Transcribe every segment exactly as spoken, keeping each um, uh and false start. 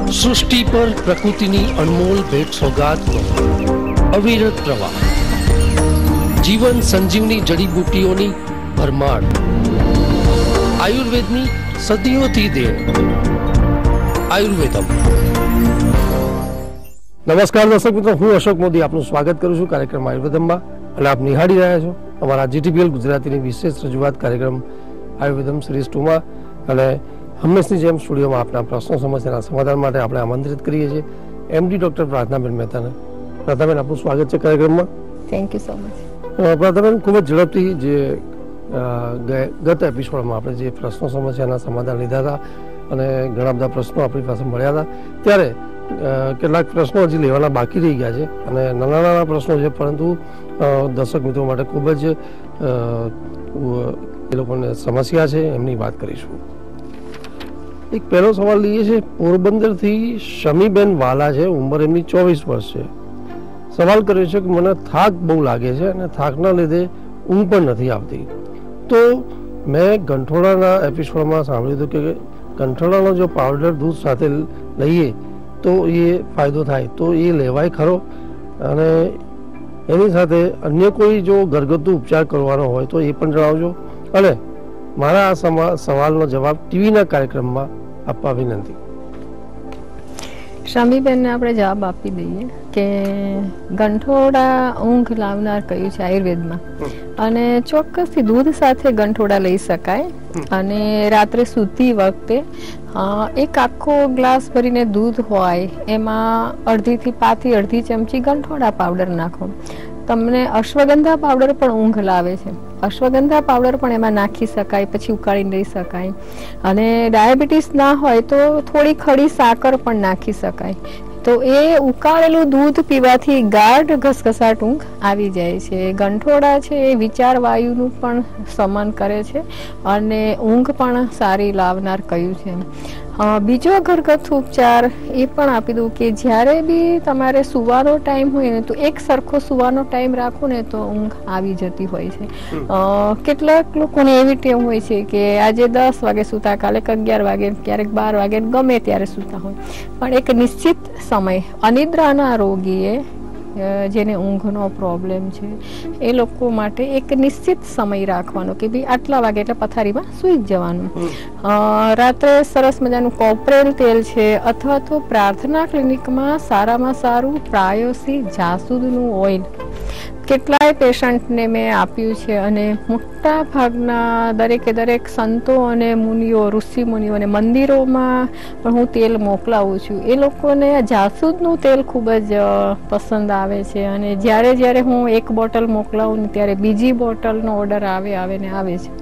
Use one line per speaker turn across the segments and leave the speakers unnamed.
सृष्टि पर प्रकृतिनी अनमोल भेट सौगातनो अविरत प्रवाह, जीवन संजीवनी जड़ीबूटीओनी भरमार, आयुर्वेदनी सदीओथी देन आयुर्वेदम। नमस्कार दर्शक मित्रों, हूँ अशोक मोदी आपનું સ્વાગત કરું છું કાર્યક્રમ આયુર્વેદમમાં અને આપ નિહાળી રહ્યા છો અમારા જીટીપીએલ ગુજરાતીની વિશેષ રજૂઆત કાર્યક્રમ આયુર્વેદમ સિરીઝ ટુ માં। અને હંમેશની જેમ સ્ટુડિયોમાં આપના પ્રશ્નો સમસ્યાના સમાધાન માટે આપણે આમંત્રિત કરીએ છીએ એમડી ડોક્ટર પ્રાર્થનાબેન મહેતાને। પ્રાર્થનાબેન, આપનું સ્વાગત છે કાર્યક્રમમાં।
Thank you so much.
પ્રાર્થનાબેન, ખૂબ જ ઝડપથી જે ગત એપિસોડમાં આપણે જે પ્રશ્નો સમસ્યાના સમાધાન લીધા હતા અને ઘણા બધા પ્રશ્નો આપણી પાસે મળ્યા હતા, ત્યારે કેટલાક પ્રશ્નો હજી લેવાના બાકી રહી ગયા છે અને નાના નાના પ્રશ્નો છે, પરંતુ દર્શક મિત્રો માટે ખૂબ જ એ લોકોને સમસ્યા છે એમની વાત કરીશું। એક પહેલો સવાલ લઈએ છે, પોરબંદરથી શમીબેન વાલા છે, ઉંમર એમની ચોવીસ વર્ષ છે। સવાલ કર્યો છે કે મને થાક બહુ લાગે છે અને થાકના લીધે ઊંઘ પણ નથી આવતી। તો મેં ગંઠોડાના એપિસોડમાં સાંભળ્યું હતું કે ગંઠોડાનો જો પાવડર દૂધ સાથે લઈએ તો એ ફાયદો થાય, તો એ લેવાય ખરો? અને એની સાથે અન્ય કોઈ જો ઘરગથ્થુ ઉપચાર કરવાનો હોય તો એ પણ જણાવજો। અને મારા આ સવાલનો જવાબ ટીવીના કાર્યક્રમમાં આપવા વિનંતી।
શમીબેનને આપણે જવાબ આપી દઈએ કે ગંઠોડા ઊંઘ લાવનાર કહ્યું છે આયુર્વેદમાં, અને ચોક્કસથી દૂધ સાથે ગંઠોડા લઈ શકાય। અને રાત્રે સૂતી વખતે એક આખો ગ્લાસ ભરીને દૂધ હોય એમાં અડધીથી પાથી અડધી ચમચી ગંઠોડા પાવડર નાખો। તમને અશ્વગંધા પાવડર પણ ઊંઘ લાવે છે, અશ્વગંધા પાવડર પણ એમાં નાખી શકાય, પછી ઉકાળીને લઈ શકાય। અને ડાયાબિટીસ ના હોય તો થોડી ખડી સાકર પણ નાખી શકાય। તો એ ઉકાળેલું દૂધ પીવાથી ગાઢ ઘસઘસાટ ઊંઘ આવી જાય છે। ગંઠોડા છે એ વિચાર વાયુનું પણ શમન કરે છે અને ઊંઘ પણ સારી લાવનાર કહ્યું છે। બીજો ઘરગથ્થુ ઉપચાર એ પણ આપી દઉં કે જ્યારે બી તમારે સુવાનો ટાઈમ હોય ને તો એક સરખો સુવાનો ટાઈમ રાખો ને તો ઊંઘ આવી જતી હોય છે। કેટલાક લોકોને એવી ટેવ હોય છે કે આજે દસ વાગે સૂતા, કાલે અગિયાર વાગે, ક્યારેક બાર વાગે, ગમે ત્યારે સૂતા હોય, પણ એક નિશ્ચિત સમય અનિદ્રાના રોગીએ જેને ઊંઘનો પ્રોબ્લેમ છે એ લોકો માટે એક નિશ્ચિત સમય રાખવાનો કે ભાઈ આટલા વાગે એટલે પથારીમાં સૂઈ જ જવાનું। રાત્રે સરસ મજાનું કોપરેલ તેલ છે અથવા તો પ્રાર્થના ક્લિનિકમાં સારામાં સારું પ્રાયોસી જાસૂદનું ઓઇલ કેટલાય પેશન્ટને મેં આપ્યું છે અને મોટા ભાગના દરેકે દરેક સંતો અને મુનિઓ, ઋષિ મુનિઓ અને મંદિરોમાં પણ હું તેલ મોકલાવું છું। એ લોકોને જાસૂદનું તેલ ખૂબ જ પસંદ આવે છે અને જ્યારે જ્યારે હું એક બોટલ મોકલાવું ને ત્યારે બીજી બોટલનો ઓર્ડર આવે આવે ને આવે છે।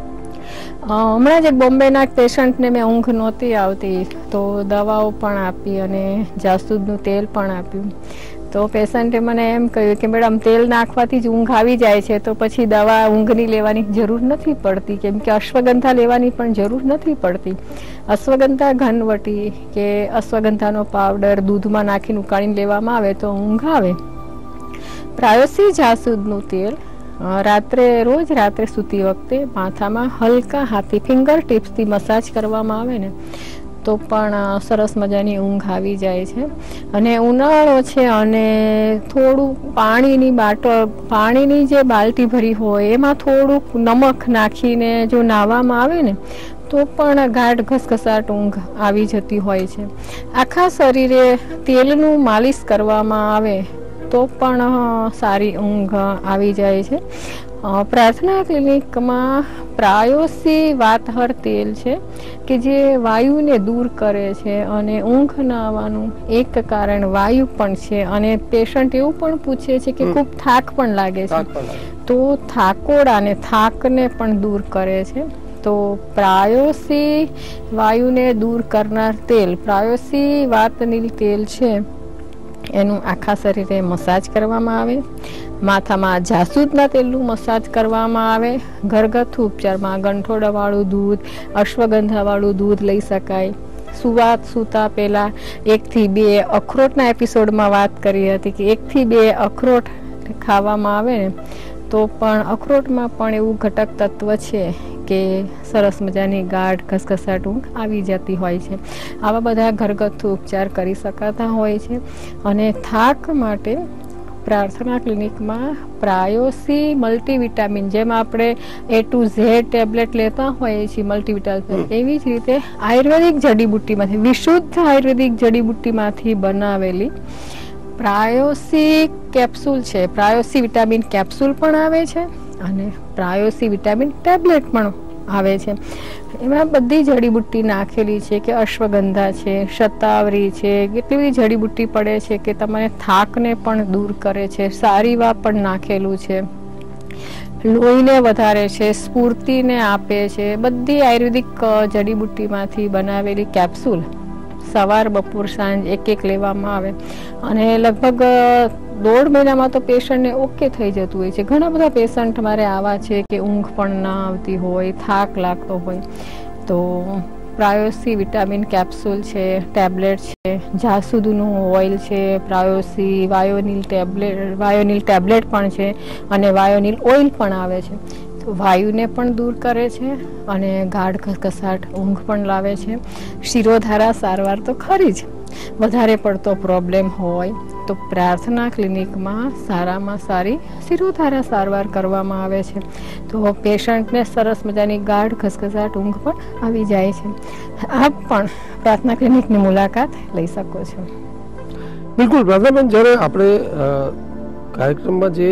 હમણાં જ એક બોમ્બેના પેશન્ટને મેં ઊંઘ નહોતી આવતી તો દવાઓ પણ આપી અને જાસૂદનું તેલ પણ આપ્યું। તો પેશન્ટે મને એમ કહ્યું કે મેડમ તેલ નાખવાથી જ ઊંઘ આવી જાય છે તો પછી દવા ઊંઘની લેવાની જરૂર નથી પડતી, કેમ કે અશ્વગંધા લેવાની પણ જરૂર નથી પડતી। અશ્વગંધા ઘનવટી કે અશ્વગંધાનો પાવડર દૂધમાં નાખીને ઉકાળીને લેવામાં આવે તો ઊંઘ આવે। પ્રાયોસી જાસૂદનું તેલ રાત્રે રોજ રાત્રે સૂતી વખતે માથામાં હલકા હાથથી ફિંગર ટિપ્સથી મસાજ કરવામાં આવે ને તો પણ સરસ મજાની ઊંઘ આવી જાય છે। અને ઉનાળો છે અને થોડું પાણીની બાટલ પાણીની જે બાલટી ભરી હોય એમાં થોડુંક નમક નાખીને જો નાહવામાં આવે ને તો પણ ગાઢ ઘસઘસાટ ઊંઘ આવી જતી હોય છે। આખા શરીરે તેલનું માલિશ કરવામાં આવે તો પણ સારી ઊંઘ આવી જાય છે। પ્રાર્થના ક્લિનિકમાં પ્રાયોસી વાતહર તેલ છે કે જે વાયુને દૂર કરે છે અને ઊંઘ ન આવવાનું એક કારણ વાયુ પણ છે। અને પેશન્ટ એવું પણ પૂછે છે કે ખૂબ થાક પણ લાગે છે, તો થાકોડા અને થાકને પણ દૂર કરે છે। તો પ્રાયોસી વાયુને દૂર કરનાર તેલ પ્રાયોસી વાતનીલ તેલ છે એનું આખા શરીરે મસાજ કરવામાં આવે। માથામાં જાસૂદના તેલનું મસાજ કરવામાં આવે। ઘરગથ્થુ ઉપચારમાં ગંઠોડાવાળું દૂધ, અશ્વગંધાવાળું દૂધ લઈ શકાય। સુવા સૂતા પહેલાં એકથી બે અખરોટના એપિસોડમાં વાત કરી હતી કે એકથી બે અખરોટ ખાવામાં આવે ને તો પણ અખરોટમાં પણ એવું ઘટક તત્વ છે કે સરસ મજાની ગાઢ ઘસઘસાટ ઊંઘ આવી જતી હોય છે. આવા બધા ઘરગથ્થુ ઉપચાર કરી શકાતા હોય છે. અને થાક માટે પ્રાર્થના ક્લિનિકમાં પ્રાયોસી મલ્ટીવિટામિન, જેમ આપણે એ ટુ ઝેડ ટેબ્લેટ લેતા હોઈએ છીએ મલ્ટીવિટામિન, એવી જ રીતે આયુર્વેદિક જડીબુટ્ટીમાંથી, વિશુદ્ધ આયુર્વેદિક જડીબુટ્ટીમાંથી બનાવેલી પ્રાયોસી કેપ્સ્યુલ છે. પ્રાયોસી વિટામિન કેપ્સ્યુલ પણ આવે છે અને પ્રાયોસી વિટામિન ટેબ્લેટ પણ આવે છે. એમાં બધી જડીબુટ્ટી નાખેલી છે કે અશ્વગંધા છે, શતાવરી છે, કેટલી બધી જડીબુટ્ટી પડે છે કે તમારે થાકને પણ દૂર કરે છે. સારીવા પણ નાખેલું છે, લોહીને વધારે છે, સ્ફૂર્તિને આપે છે. બધી આયુર્વેદિક જડીબુટ્ટીમાંથી બનાવેલી કેપ્સ્યુલ સવાર બપોર સાંજ એક એક લેવામાં આવે અને લગભગ દોઢ મહિનામાં તો પેશન્ટને ઓકે થઈ જતું હોય છે. ઘણા બધા પેશન્ટ મારે આવા છે કે ઊંઘ પણ ના આવતી હોય, થાક લાગતો હોય, તો પ્રાયોસી વિટામિન કેપ્સ્યુલ છે, ટેબ્લેટ છે, જાસૂદનું ઓઇલ છે, પ્રાયોસી વાયોનિલ ટેબ્લેટ વાયોનિલ ટેબ્લેટ પણ છે અને વાયોનિલ ઓઇલ પણ આવે છે. તો વાયુને પણ દૂર કરે છે અને ગાઢ ઘસઘસાટ ઊંઘ પણ લાવે છે. શિરોધારા સારવાર તો ખરી જ. વધારે પડતો પ્રોબ્લેમ હોય તો પ્રાર્થના ક્લિનિકમાં સારામાં સારી શિરોધારા સારવાર કરવામાં આવે છે. તો પેશન્ટને સરસ મજાની ગાઢ ઘસઘસાટ ઊંઘ પણ આવી જાય છે. આપ પણ પ્રાર્થના ક્લિનિકની મુલાકાત લઈ શકો છો.
બિલકુલ પ્રાર્થનાબેન, જ્યારે આપણે કાર્યક્રમમાં જે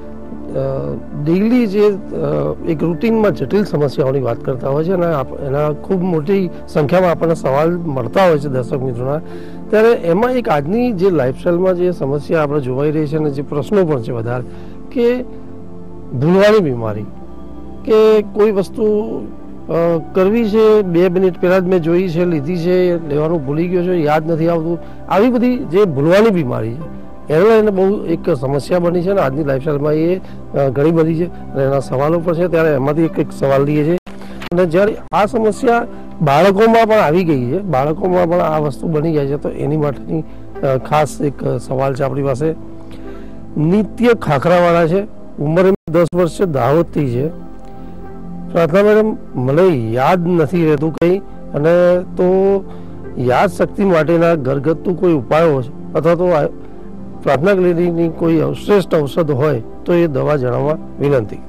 ડેઈલી જે એક રૂટીનમાં જટિલ સમસ્યાઓની વાત કરતા હોય છે અને એના ખૂબ મોટી સંખ્યામાં આપણને સવાલ મળતા હોય છે દર્શક મિત્રોના, ત્યારે એમાં એક આજની જે લાઈફસ્ટાઈલમાં જે સમસ્યા આપણે જોવાઈ રહી છે અને જે પ્રશ્નો પણ છે વધારે, કે ભૂલવાની બીમારી, કે કોઈ વસ્તુ કરવી છે, બે મિનિટ પહેલાં જ મેં જોઈ છે, લીધી છે, લેવાનું ભૂલી ગયો છે, યાદ નથી આવતું, આવી બધી જે ભૂલવાની બીમારી છે એને લઈને બહુ એક સમસ્યા બની છે અને આજની લાઈફસ્ટાઈલમાં એ ઘણી બધી છે અને એના સવાલો પણ છે. ત્યારે એમાંથી એક એક સવાલ લઈએ છીએ અને જ્યારે આ સમસ્યા બાળકોમાં પણ આવી ગઈ છે, બાળકોમાં પણ આ વસ્તુ બની જાય છે, તો એની માટેની ખાસ એક સવાલ છે આપણી પાસે. નિત્ય ખાખરાવાળા છે, ઉંમર દસ વર્ષ છે, દાહોદથી છે. પ્રાર્થના મેડમ, મને યાદ નથી રહેતું કંઈ, અને તો યાદ શક્તિ માટેના ઘરગથ્થુ કોઈ ઉપાયો છે અથવા તો પ્રાર્થના ક્લિનિકની કોઈ શ્રેષ્ઠ ઔષધ હોય તો એ દવા જણાવવા વિનંતી.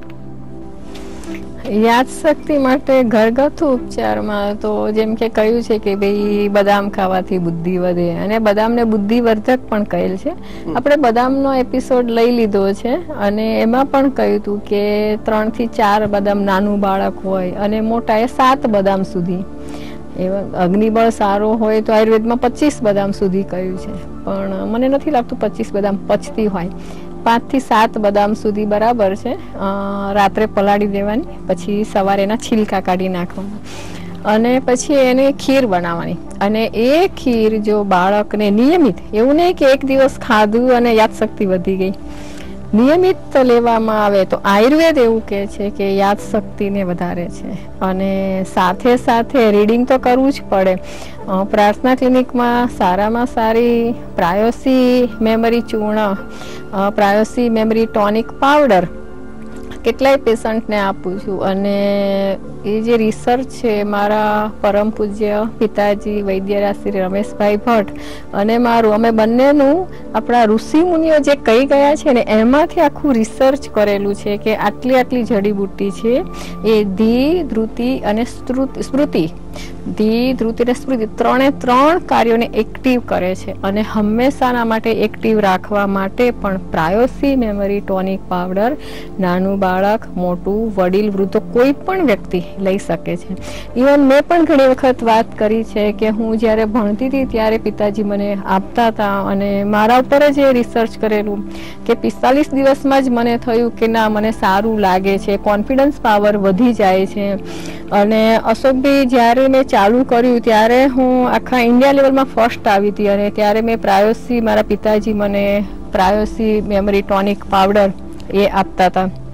યાદ શક્તિ માટે ઘરગથ્થુ ઉપચારમાં તો જેમ કે કહ્યું છે કે ભાઈ બદામ ખાવાથી બુદ્ધિ વધે, અને બદામને બુદ્ધિવર્ધક પણ કહેલ છે. આપણે બદામનો એપિસોડ લઈ લીધો છે અને એમાં પણ કહ્યું હતું કે ત્રણ થી ચાર બદામ નાનું બાળક હોય અને મોટા એ સાત બદામ સુધી. એવા અગ્નિબળ સારો હોય તો આયુર્વેદમાં પચીસ બદામ સુધી કહ્યું છે, પણ મને નથી લાગતું પચીસ બદામ પચતી હોય. પાંચ થી સાત બદામ સુધી બરાબર છે. રાત્રે પલાળી દેવાની, પછી સવારે એના છિલકા કાઢી નાખવાના અને પછી એને ખીર બનાવવાની. અને એ ખીર જો બાળકને નિયમિત, એવું નહીં કે એક દિવસ ખાધું અને યાદશક્તિ વધી ગઈ, નિયમિત લેવામાં આવે તો આયુર્વેદ એવું કહે છે કે યાદશક્તિને વધારે છે. અને સાથે સાથે રીડિંગ તો કરવું જ પડે. પ્રાર્થના ક્લિનિકમાં સારામાં સારી પ્રાયોસી મેમરી ચૂર્ણ, પ્રાયોસી મેમરી ટોનિક પાવડર કેટલાય પેશન્ટને આપું છું. અને એ જે રિસર્ચ છે મારા પરમ પૂજ્ય પિતાજી વૈદ્યરાજ શ્રી રમેશભાઈ ભટ્ટ અને મારું, અમે બંનેનું આપણા ઋષિ મુનિઓ જે કહી ગયા છે ને એમાંથી આખું રિસર્ચ કરેલું છે કે આટલી આટલી જડીબુટ્ટી છે એ ધી, ધ્રુતિ અને સ્મૃતિ, ધી, ધ્રુતિ અને સ્મૃતિ ત્રણે ત્રણ કાર્યોને એક્ટિવ કરે છે. અને હંમેશાના માટે એક્ટિવ રાખવા માટે પણ પ્રાયોસી મેમરી ટોનિક પાવડર નાનું બાળક, મોટું, વડીલ, વૃદ્ધો કોઈ પણ વ્યક્તિ લઈ શકે છે. ઇવન મેં પણ ઘણી વખત વાત કરી છે કે હું જ્યારે ભણતી હતી ત્યારે પિતાજી મને આપતા હતા અને મારા ઉપર જ રિસર્ચ કરેલું કે પિસ્તાલીસ દિવસમાં જ મને થયું કે ના મને સારું લાગે છે, કોન્ફિડન્સ પાવર વધી જાય છે. અને અશોકભાઈ જ્યારે મેં ચાલુ કર્યું ત્યારે હું આખા ઇન્ડિયા લેવલમાં ફર્સ્ટ આવી હતી અને ત્યારે મેં પ્રાયોસી, મારા પિતાજી મને પ્રાયોસી મેમરી ટોનિક પાવડર એ આપતા હતા.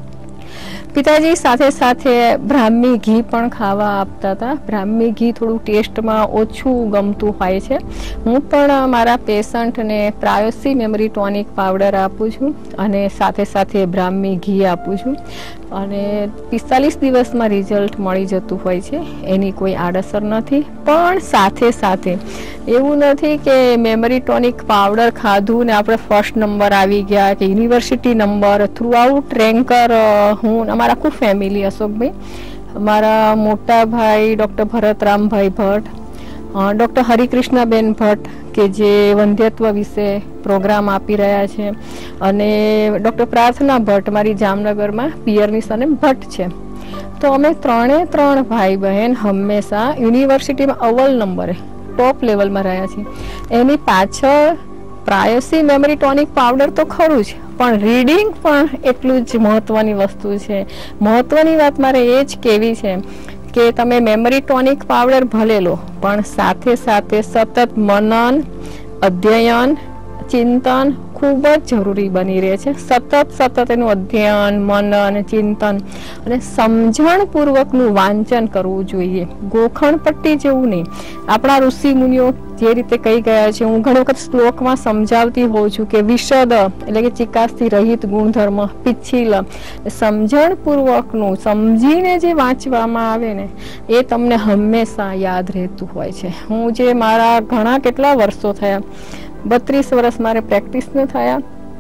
પિતાજી સાથે સાથે બ્રાહ્મી ઘી પણ ખાવા આપતા હતા. બ્રાહ્મી ઘી થોડું ટેસ્ટમાં ઓછું ગમતું હોય છે. હું પણ મારા પેશન્ટને પ્રાયોસી મેમરી ટોનિક પાવડર આપું છું અને સાથે સાથે બ્રાહ્મી ઘી આપું છું અને પિસ્તાલીસ દિવસમાં રિઝલ્ટ મળી જતું હોય છે. એની કોઈ આડઅસર નથી. પણ સાથે સાથે એવું નથી કે મેમરી ટોનિક પાવડર ખાધું ને આપણે ફર્સ્ટ નંબર આવી ગયા કે university number throughout ranker. હું અમારા આખું ફેમિલી, અશોકભાઈ, મારા મોટા ભાઈ ડૉક્ટર ભરતરામભાઈ ભટ્ટ, ડૉક્ટર હરિકૃષ્ણબેન ભટ્ટ કે જે વંધ્યત્વ વિશે પ્રોગ્રામ આપી રહ્યા છે, અને ડૉક્ટર પ્રાર્થના ભટ્ટ મારી જામનગરમાં પિયરની સને ભટ્ટ છે. તો અમે ત્રણે ત્રણ ભાઈ બહેન હંમેશા યુનિવર્સિટીમાં અવ્વલ નંબરે ટોપ લેવલમાં રહ્યા છીએ. એની પાછળ પ્રાયોસી મેમરી ટોનિક પાવડર તો ખરું જ, પણ રીડિંગ પણ એટલું જ મહત્વની વસ્તુ છે. મહત્વની વાત મારે એ જ કહેવી છે કે તમે મેમરી ટોનિક પાવડર ભલે લો, પણ સાથે સાથે સતત મનન, અધ્યયન, ચિંતન ખૂબ જ જરૂરી બની રહે છે. સતત સતત એનું અધ્યયન, મનન, ચિંતન અને સમજણપૂર્વકનું વાંચન કરવું જોઈએ. ગોખણ પટ્ટી જેવું નહીં. આપણા ઋષિ મુનિઓ જે રીતે કહી ગયા છે, હું ઘણી વખત શ્લોકમાં સમજાવતી હોઉં છું કે વિશદ એટલે કે ચિકાસથી રહિત ગુણધર્મ, પિચ્છિલ, સમજણપૂર્વકનું સમજીને જે વાંચવામાં આવે ને એ તમને હંમેશા યાદ રહેતું હોય છે. હું જે મારા ઘણા કેટલા વર્ષો થયા, બત્રીસ વર્ષ મારે પ્રેક્ટિસને થયા.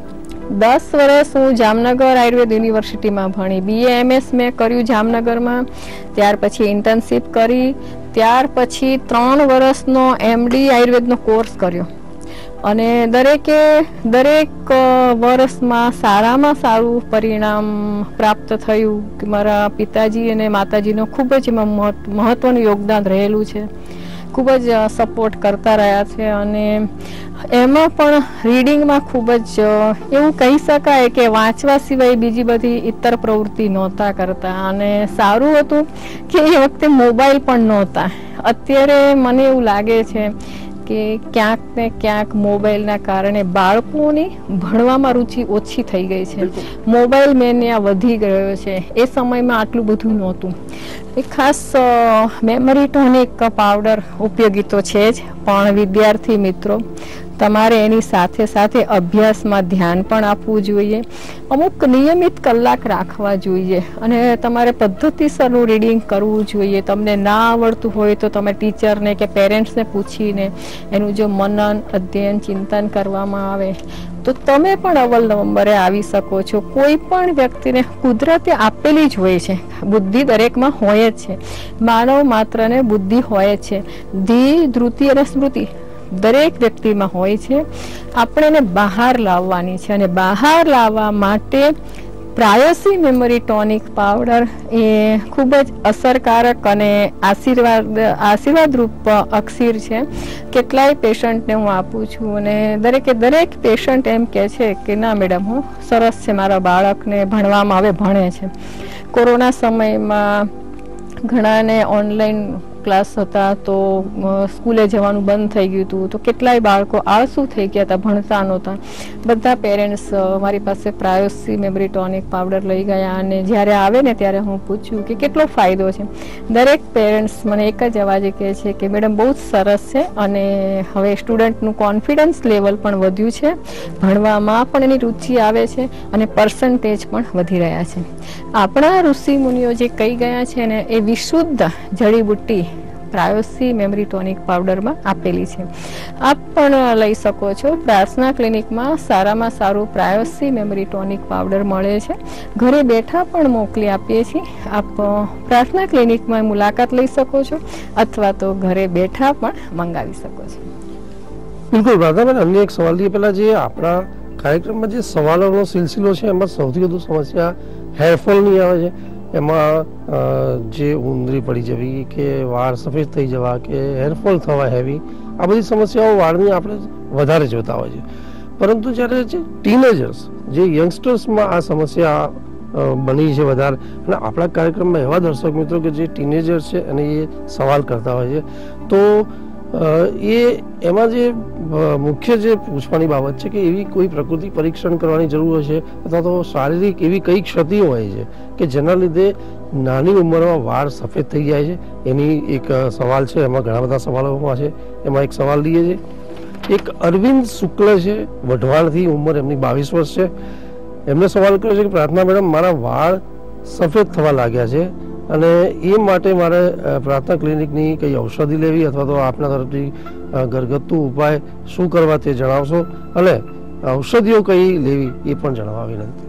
દસ વર્ષ હું જામનગર આયુર્વેદ યુનિવર્સિટીમાં ભણી. બીએ એમએસ મેં કર્યું જામનગરમાં. ત્યાર પછી ઇન્ટર્નશીપ કરી. ત્યાર પછી ત્રણ વર્ષનો એમડી આયુર્વેદનો કોર્સ કર્યો અને દરેકે દરેક વર્ષમાં સારામાં સારું પરિણામ પ્રાપ્ત થયું. કે મારા પિતાજી અને માતાજીનો ખૂબ જ એમાં મહત્વનું યોગદાન રહેલું છે. ખૂબ જ સપોર્ટ કરતા રહ્યા છે અને એમાં પણ રીડિંગમાં ખૂબ જ એવું કહી શકાય કે વાંચવા સિવાય બીજી બધી ઇતર પ્રવૃત્તિ નહોતા કરતા. અને સારું હતું કે એ વખતે મોબાઈલ પણ નહોતા. અત્યારે મને એવું લાગે છે કે ક્યાંક ને ક્યાંક મોબાઈલના કારણે બાળકોની ભણવામાં રુચિ ઓછી થઈ ગઈ છે. મોબાઈલ મેનિયા વધી ગયો છે. એ સમયમાં આટલું બધું નહોતું. એ ખાસ મેમરી ટોનિક પાવડર ઉપયોગી તો છે જ, પણ વિદ્યાર્થી મિત્રો તમારે એની સાથે સાથે અભ્યાસમાં ધ્યાન પણ આપવું જોઈએ. અમુક નિયમિત કલાક રાખવા જોઈએ અને તમારે પદ્ધતિસરનું રીડિંગ કરવું જોઈએ. તમને ના આવડતું હોય તો તમે ટીચરને કે પેરેન્ટ્સને પૂછીને એનું જો મનન, અધ્યયન, ચિંતન કરવામાં આવે તો તમે પણ અવ્વલ નંબરે આવી શકો છો. કોઈ પણ વ્યક્તિને કુદરતે આપેલી જ હોય છે. બુદ્ધિ દરેકમાં હોય જ છે. માનવ માત્રને બુદ્ધિ હોય જ છે. ધી, ધૃતિ અને સ્મૃતિ દરેક વ્યક્તિમાં હોય છે. આપણે એને બહાર લાવવાની છે અને બહાર લાવવા માટે પ્રાયોસી મેમરી ટોનિક પાવડર એ ખૂબ જ અસરકારક અને આશીર્વાદ આશીર્વાદરૂપ અક્ષીર છે. કેટલાય પેશન્ટને હું આપું છું અને દરેકે દરેક પેશન્ટ એમ કહે છે કે ના મેડમ, હું સરસ છે, મારા બાળકને ભણવામાં હવે ભણે છે. કોરોના સમયમાં ઘણાને ઓનલાઈન ક્લાસ હતા તો સ્કૂલે જવાનું બંધ થઈ ગયું હતું, તો કેટલાય બાળકો આળસુ થઈ ગયા હતા, ભણતા નહોતા. બધા પેરેન્ટ્સ મારી પાસે પ્રાયોસી મેમરી ટોનિક પાવડર લઈ ગયા અને જ્યારે આવે ને ત્યારે હું પૂછ્યું કે કેટલો ફાયદો છે. દરેક પેરેન્ટ્સ મને એક જ અવાજે કહે છે કે મેડમ બહુ જ સરસ છે અને હવે સ્ટુડન્ટનું કોન્ફિડન્સ લેવલ પણ વધ્યું છે, ભણવામાં પણ એની રુચિ આવે છે અને પર્સન્ટેજ પણ વધી રહ્યા છે. આપણા ઋષિ મુનિઓ જે કહી ગયા છે ને એ વિશુદ્ધ જડીબુટ્ટી પ્રાયોસી મેમરી ટોનિક પાવડરમાં આપેલી છે. આપ પણ લઈ શકો છો. પ્રાર્થના ક્લિનિકમાં સારામાં સારું પ્રાયોસી મેમરી ટોનિક પાવડર મળે છે. ઘરે બેઠા પણ મોકલી આપીએ છીએ. આપ પ્રાર્થના ક્લિનિકમાં મુલાકાત લઈ શકો છો અથવા તો ઘરે બેઠા પણ મંગાવી શકો છો.
બિલકુલ રાધાબેન, અન્ય એક સવાલ પહેલા જે આપણા કાર્યક્રમમાં જે સવાલોનો સિલસિલો છે એમાં સૌથી વધુ સમસ્યા હેરફોલની આવે છે. એમાં જે ઉંદરી પડી જવી કે વાળ સફેદ થઈ જવા કે હેરફોલ થવા હેવી, આ બધી સમસ્યાઓ વાળની આપણે વધારે જોતા હોય છે. પરંતુ જ્યારે જે ટીનેજર્સ, જે યંગસ્ટર્સમાં આ સમસ્યા બની છે વધારે, અને આપણા કાર્યક્રમમાં એવા દર્શક મિત્રો કે જે ટીનેજર્સ છે અને એ સવાલ કરતા હોય છે, તો એ એમાં જે મુખ્ય જે પૂછવાની બાબત છે કે એવી કોઈ પ્રકૃતિ પરીક્ષણ કરવાની જરૂર છે અથવા તો શારીરિક એવી કઈ ક્ષતિઓ હોય છે કે જેના લીધે નાની ઉંમરમાં વાળ સફેદ થઈ જાય છે? એની એક સવાલ છે, એમાં ઘણા બધા સવાલોમાં છે, એમાં એક સવાલ લઈએ છે. એક અરવિંદ શુક્લ છે, વઢવાણથી, ઉંમર એમની બાવીસ વર્ષ છે. એમને સવાલ કર્યો છે કે પ્રાર્થના મેડમ, મારા વાળ સફેદ થવા લાગ્યા છે અને એ માટે મારે પ્રાર્થના ક્લિનિકની કઈ ઔષધિ લેવી અથવા તો આપના તરફથી ઘરગથ્થુ ઉપાય શું કરવા તે જણાવશો અને ઔષધિઓ કઈ લેવી એ પણ જણાવવા વિનંતી.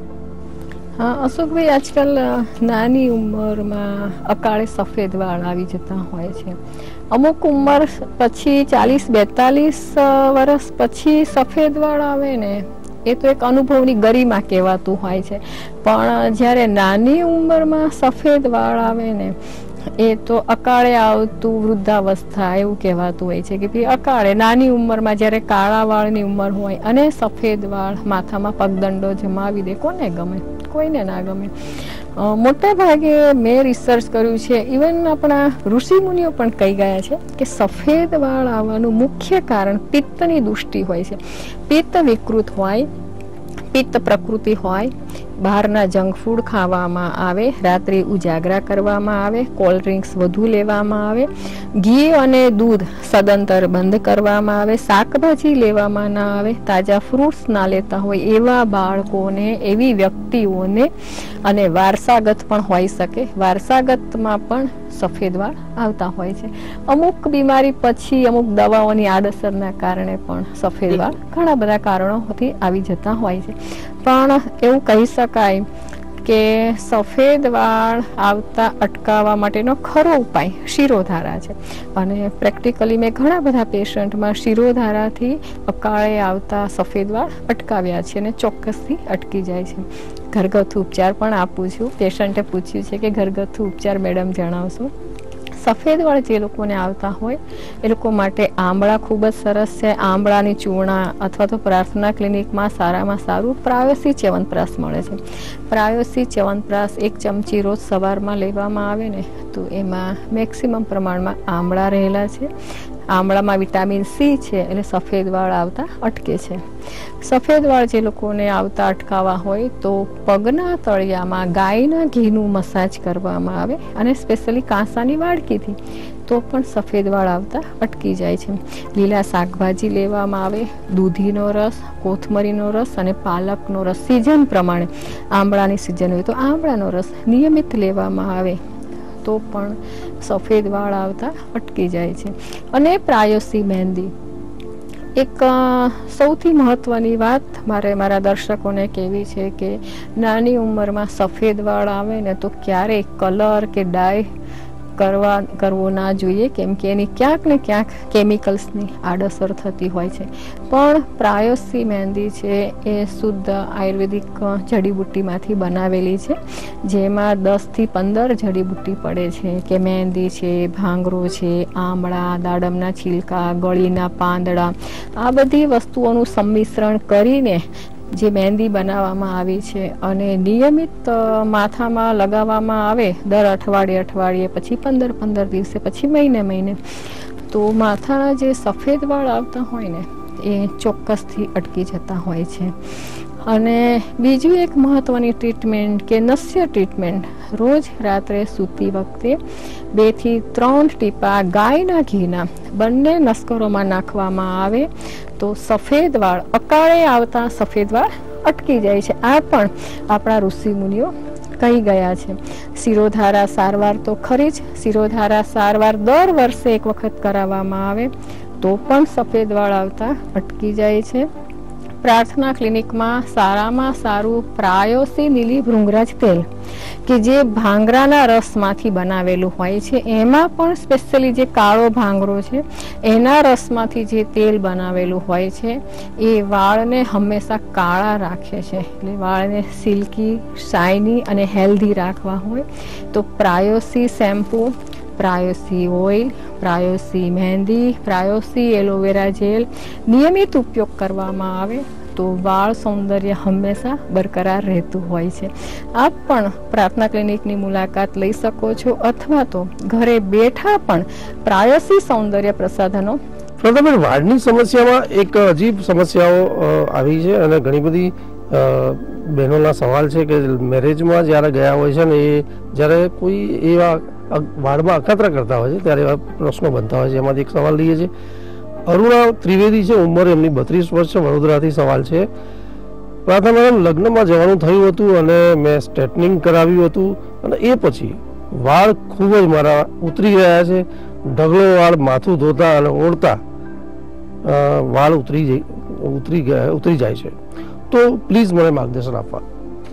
હા અશોકભાઈ, આજકાલ નાની ઉંમરમાં અકાળે સફેદ વાળ આવી જતા હોય છે. અમુક ઉંમર પછી ચાલીસ બેતાલીસ વર્ષ પછી સફેદ વાળ આવે ને એ તો એક અનુભવની ગરિમા કહેવાતું હોય છે. પણ જ્યારે નાની ઉંમરમાં સફેદ વાળ આવે ને એ તો અકાળે આવતું વૃદ્ધાવસ્થા એવું કહેવાતું હોય છે કે ભાઈ અકાળે નાની ઉંમરમાં જ્યારે કાળા વાળની ઉંમર હોય અને સફેદ વાળ માથામાં પગદંડો જમાવી દે, કોને ગમે? કોઈને ના ગમે. મોટા ભાગે મેં રિસર્ચ કર્યું છે, ઇવન આપણા ઋષિ મુનિઓ પણ કહી ગયા છે કે સફેદ વાળ આવવાનું મુખ્ય કારણ પિત્તની દુષ્ટિ હોય છે. પિત્ત વિકૃત હોય, પિત્ત પ્રકૃતિ હોય, બહારના જંક ફૂડ ખાવામાં આવે, રાત્રે ઉજાગરા કરવામાં આવે, કોલ્ડ ડ્રિંક્સ વધુ લેવામાં આવે, ઘી અને દૂધ સદંતર બંધ કરવામાં આવે, શાકભાજી લેવામાં ના આવે, તાજા ફ્રૂટ્સ ના લેતા હોય એવા બાળકોને, એવી વ્યક્તિઓને, અને વારસાગત પણ હોઈ શકે, વારસાગતમાં પણ સફેદ વાળ આવતા હોય છે. અમુક બીમારી પછી અમુક દવાઓની આડઅસરના કારણે પણ સફેદ વાળ ઘણા બધા કારણોથી આવી જતા હોય છે. પણ એવું કહી શકાય કે સફેદ વાળ આવતા અટકાવવા માટેનો ખરો ઉપાય શિરોધારા છે. અને પ્રેક્ટિકલી મેં ઘણા બધા પેશન્ટમાં શિરોધારાથી અકાળે આવતા સફેદ વાળ અટકાવ્યા છે અને ચોક્કસથી અટકી જાય છે. ઘરગથ્થુ ઉપચાર પણ આપું છું. પેશન્ટે પૂછ્યું છે કે ઘરગથ્થુ ઉપચાર મેડમ જણાવશો. સફેદ વાળ જે લોકોને આવતા હોય એ લોકો માટે આંબળા ખૂબ જ સરસ છે. આંબળાની ચૂર્ણા અથવા તો પ્રાર્થના ક્લિનિકમાં સારામાં સારું પ્રાયોસી ચ્યવનપ્રાશ મળે છે. પ્રાયોસી ચ્યવનપ્રાશ એક ચમચી રોજ સવારમાં લેવામાં આવે ને તો એમાં મેક્સિમમ પ્રમાણમાં આંબળા રહેલા છે. આમળામાં વિટામિન સી છે એટલે સફેદ વાળ આવતા અટકે છે. સફેદ વાળ જે લોકોને આવતા અટકાવવા હોય તો પગના તળિયામાં ગાયના ઘીનું મસાજ કરવામાં આવે અને સ્પેશિયલી કાંસાની વાડકીથી તો પણ સફેદ વાળ આવતા અટકી જાય છે. લીલા શાકભાજી લેવામાં આવે, દૂધીનો રસ, કોથમરીનો રસ અને પાલકનો રસ સિઝન પ્રમાણે, આંબળાની સિઝન હોય તો આંબળાનો રસ નિયમિત લેવામાં આવે તો પણ સફેદ વાળ આવતા અટકી જાય છે. અને પ્રાયોસી મહેંદી એક સૌથી મહત્વની વાત મારે મારા દર્શકોને કહેવી છે કે નાની ઉંમરમાં સફેદ વાળ આવે ને તો ક્યારેય કલર કે ડાય કરવા કરવો ના જોઈએ, કેમ કે એની ક્યાંક ને ક્યાંક કેમિકલ્સની આડઅસર થતી હોય છે. પણ પ્રાયોસી મહેંદી છે એ શુદ્ધ આયુર્વેદિક જડીબુટ્ટીમાંથી બનાવેલી છે, જેમાં દસથી પંદર જડીબુટ્ટી પડે છે કે મહેંદી છે, ભાંગરો છે, આમળા, દાડમના છિલકા, ગળીના પાંદડા, આ બધી વસ્તુઓનું સંમિશ્રણ કરીને જે મહેંદી બનાવવામાં આવી છે અને નિયમિત માથામાં લગાવવામાં આવે દર અઠવાડિયે અઠવાડિયે પછી પંદર પંદર દિવસે પછી મહિને મહિને તો માથાના જે સફેદ વાળ આવતા હોય ને એ ચોક્કસથી અટકી જતા હોય છે. અને બીજું એક મહત્વની ટ્રીટમેન્ટ કે નસ્ય ટ્રીટમેન્ટ, રોજ રાત્રે સૂતી વખતે બે થી ત્રણ ટીપા ગાયના ઘીના બંને નસ્કરોમાં નાખવામાં આવે તો સફેદ વાળ, અકાળે આવતા સફેદ વાળ અટકી જાય છે. આ પણ આપણા ઋષિ મુનિઓ કહી ગયા છે. શિરોધારા સારવાર તો ખરી જ, શિરોધારા સારવાર દર વર્ષે એક વખત કરાવવામાં આવે તો પણ સફેદ વાળ આવતા અટકી જાય છે. પ્રાર્થના ક્લિનિકમાં સારામાં સારું પ્રાયોસી નીલી ભૃંગરાજ તેલ કે જે ભાંગરાના રસમાંથી બનાવેલું હોય છે, એમાં પણ સ્પેશિયલી જે કાળો ભાંગરો છે એના રસમાંથી જે તેલ બનાવેલું હોય છે એ વાળને હંમેશા કાળા રાખે છે. એટલે વાળને સિલ્કી, શાઇની અને હેલ્ધી રાખવા હોય તો Prayosi shampoo, Prayosi oil, Prayosi mehndi, Prayosi aloe vera gel નિયમિત ઉપયોગ કરવામાં આવે તો વાળ સૌંદર્ય હંમેશા બરકરાર રહેતું હોય છે. આપ પણ પ્રાર્થના ક્લિનિકની મુલાકાત લઈ શકો છો અથવા તો ઘરે બેઠા પણ પ્રાયોસી સૌંદર્ય પ્રસાધનો
પ્રથમ વાળની સમસ્યામાં એક અજીબ સમસ્યાઓ આવી છે અને ઘણી બધી બહેનોના સવાલ છે કે મેરેજમાં જ્યારે ગયા હોય છે ને એ જ્યારે કોઈ એવા વાળમાં અખાતરા કરતા હોય છે ત્યારે એવા પ્રશ્નો બનતા હોય છે. એમાંથી એક સવાલ લઈએ છીએ. અરુણા ત્રિવેદી છે, ઉંમર એમની બત્રીસ વર્ષ છે, વડોદરાથી સવાલ છે. પ્રાર્થના મેડમ, લગ્નમાં જવાનું થયું હતું અને મેં સ્ટ્રેટનિંગ કરાવ્યું હતું અને એ પછી વાળ ખૂબ જ મારા ઉતરી ગયા છે. ઢગલો વાળ માથું ધોતા અને ઓળતા વાળ ઉતરી જઈ ઉતરી ગયા ઉતરી જાય છે. તો પ્લીઝ મને માર્ગદર્શન આપવા.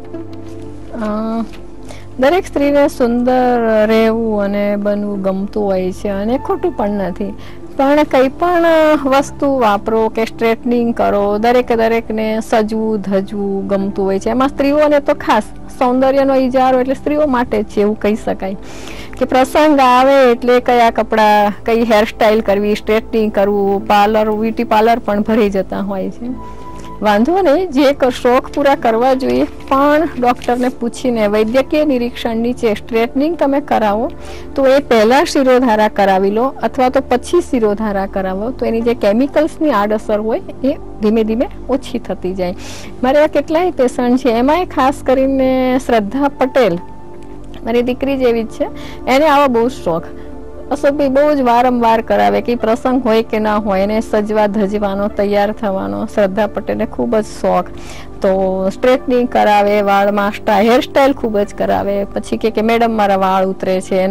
દરેક સ્ત્રીને સુંદર રહેવું અને બનવું ગમતું હોય છે અને ખોટું પણ નથી, પણ કંઈ પણ વસ્તુ વાપરો કે સ્ટ્રેટનિંગ કરો, દરેકે દરેકને સજવું ધજવું ગમતું હોય છે. એમાં સ્ત્રીઓને તો ખાસ સૌંદર્યનો ઇજારો એટલે સ્ત્રીઓ માટે જ છે એવું કહી શકાય કે પ્રસંગ આવે એટલે કયા કપડાં, કઈ હેરસ્ટાઈલ કરવી, સ્ટ્રેટનિંગ કરવું, પાર્લર, બ્યુટી પાર્લર પણ ભરી જતા હોય છે. વાંધો નહીં, જે શોખ પૂરા કરવા જોઈએ, પણ ડૉક્ટરને પૂછીને વૈદ્યકીય નિરીક્ષણ નીચે સ્ટ્રેટનિંગ તમે કરાવો તો એ પહેલાં શિરોધારા કરાવી લો અથવા તો પછી શિરોધારા કરાવો તો એની જે કેમિકલ્સની આડઅસર હોય એ ધીમે ધીમે ઓછી થતી જાય. મારે આ કેટલાય પેશન્ટ છે, એમાંય ખાસ કરીને શ્રદ્ધા પટેલ, મારી દીકરી જેવી જ છે, એને આવો બહુ શોખ. અશોકભાઈ બહુ જ વારંવાર કરાવે કે પ્રસંગ હોય કે ના હોય એને સજવા ધજવાનો, તૈયાર થવાનો શ્રદ્ધા પટેલને ખૂબ જ શોખ. તો સ્ટ્રેટનિંગ કરાવે, વાળમાં સ્ટાઇલ હેરસ્ટાઈલ ખૂબ જ કરાવે. પછી કે કે મેડમ મારા વાળ ઉતરે છે.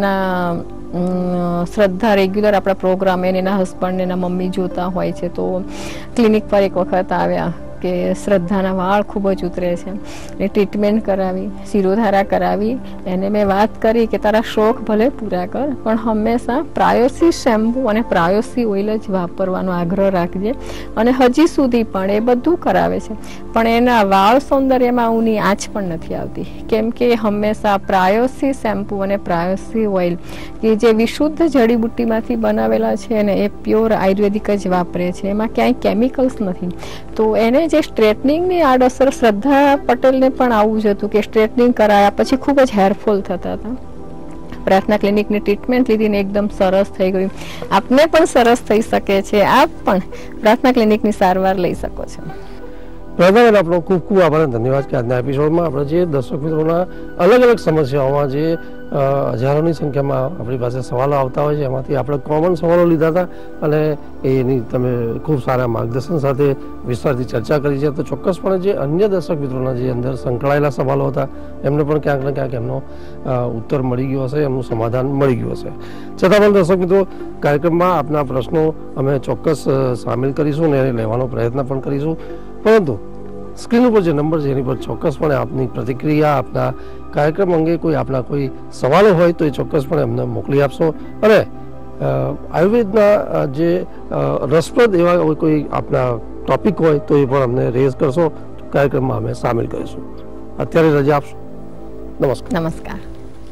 એના શ્રદ્ધા રેગ્યુલર આપણા પ્રોગ્રામ એને એના હસબન્ડ એના મમ્મી જોતા હોય છે. તો ક્લિનિક પર એક વખત આવ્યા કે શ્રદ્ધાના વાળ ખૂબ જ ઉતરે છે, એ ટ્રીટમેન્ટ કરાવી, શિરોધારા કરાવી. એને મેં વાત કરી કે તારા શોખ ભલે પૂરા કર પણ હંમેશા પ્રાયોસી શેમ્પુ અને પ્રાયોસી ઓઇલ જ વાપરવાનો આગ્રહ રાખજે. અને હજી સુધી પણ એ બધું કરાવે છે પણ એના વાળ સૌંદર્યમાં ઊની આંચ પણ નથી આવતી, કેમ કે હંમેશા પ્રાયોસી શેમ્પુ અને પ્રાયોસી ઓઇલ કે જે વિશુદ્ધ જડીબુટ્ટીમાંથી બનાવેલા છે ને એ પ્યોર આયુર્વેદિક જ વાપરે છે, એમાં ક્યાંય કેમિકલ્સ નથી. તો એને જે સ્ટ્રેટનિંગની આડઅસર શ્રદ્ધા પટેલને પણ આવું જ હતું કે સ્ટ્રેટનિંગ કરાયા પછી ખૂબ જ હેરફોલ થતા હતા. પ્રાર્થના ક્લિનિકની ટ્રીટમેન્ટ લીધી ને એકદમ સરસ થઈ ગયું. આપને પણ સરસ થઈ શકે છે, આપ પણ પ્રાર્થના ક્લિનિકની સારવાર લઈ શકો છો.
પ્રધાન, આપણો ખૂબ ખૂબ આભાર અને ધન્યવાદ કે આજના એપિસોડમાં આપણે જે દર્શક મિત્રોના અલગ અલગ સમસ્યાઓમાં જે હજારોની સંખ્યામાં આપણી પાસે સવાલો આવતા હોય છે એમાંથી આપણે કોમન સવાલો લીધા હતા અને એની તમે ખૂબ સારા માર્ગદર્શન સાથે વિસ્તારથી ચર્ચા કરી છે. તો ચોક્કસપણે જે અન્ય દર્શક મિત્રોના જે અંદર સંકળાયેલા સવાલો હતા એમને પણ ક્યાંક ને ક્યાંક એમનો ઉત્તર મળી ગયો હશે, એમનું સમાધાન મળી ગયું હશે. છતાં પણ દર્શક મિત્રો, કાર્યક્રમમાં આપના પ્રશ્નો અમે ચોક્કસ સામેલ કરીશું અને એને લેવાનો પ્રયત્ન પણ કરીશું. પરંતુ સ્ક્રીન ઉપર જે નંબર છે એની પર ચોક્કસપણે આપની પ્રતિક્રિયા, આપના કાર્યક્રમ અંગે કોઈ આપના કોઈ સવાલો હોય તો એ ચોક્કસપણે અમને મોકલી આપશો. અને આયુર્વેદના જે રસપ્રદ એવા કોઈ આપના ટોપિક હોય તો એ પણ અમને રેઝ કરશો, કાર્યક્રમમાં અમે સામેલ કરીશું. અત્યારે રજા આપશો. નમસ્કાર.
નમસ્કાર.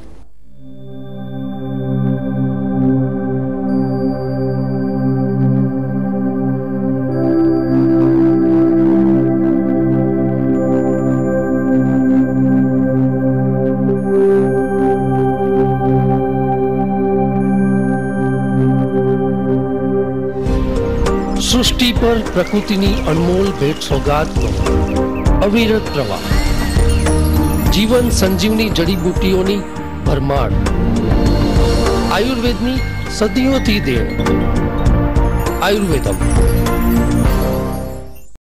સૃષ્ટિ પર પ્રકૃતિની અનમોલ ભેટ સોગાદનો અવિરત પ્રવાહ, જીવન સંજીવની જડીબુટ્ટીઓની ભરમાર, આયુર્વેદની સદીઓથી દેણ. આયુર્વેદમ